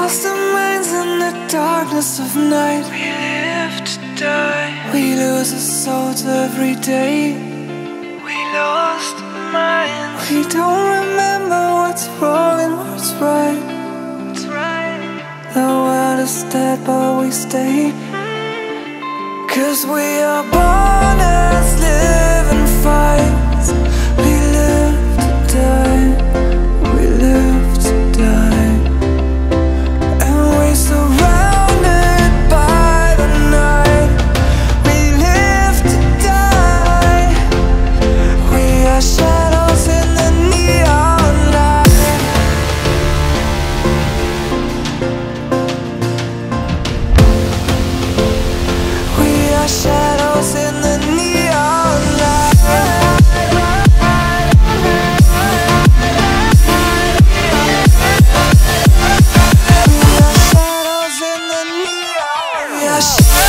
lost our minds in the darkness of night. We live to die. We lose our souls every day. We lost our minds. We don't remember what's wrong and what's right. The world is dead but we stay. 'Cause we are born as living fights. We live to die. We live to die. And we're surrounded by the night. We live to die. We are shadows in the neon light. We are shadows in the neon light. We are shadows in the neon. We are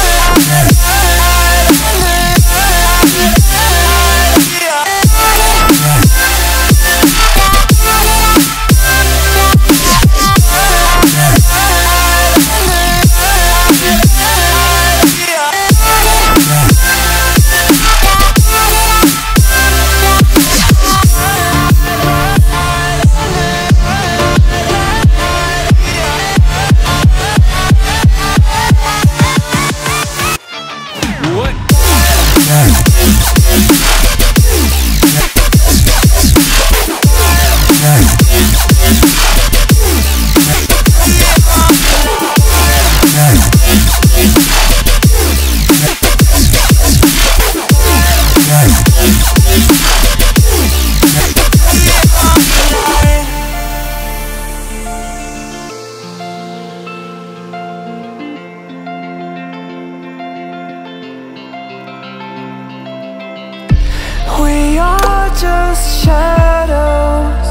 We are just shadows.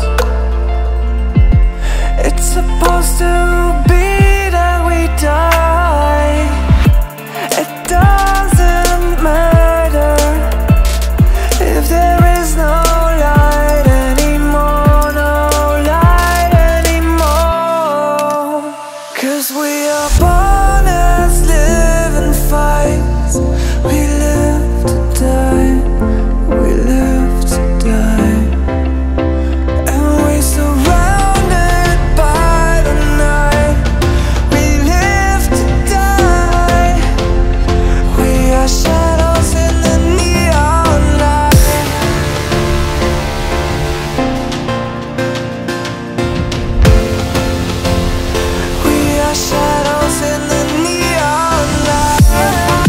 It's supposed to be that we die. It doesn't matter if there is no light anymore, no light anymore. 'Cause we are born as living fights. We live to die. We live to die. And we're surrounded by the night. We live to die. We are shadows in the neon light. We are shadows in the neon light.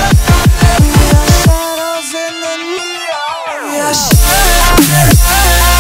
We are shadows in the neon. We are shadows.